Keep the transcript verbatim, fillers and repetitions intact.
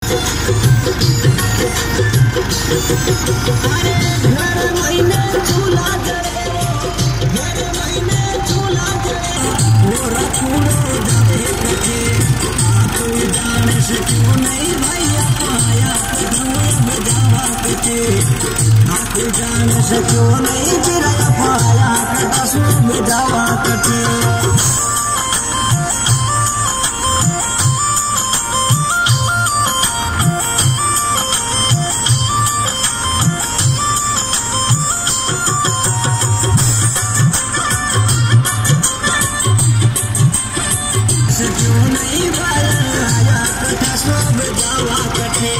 क्यों नहीं गिरा पाया कसम में जावा कटे क्यों नहीं पाया कसम में जावा कटे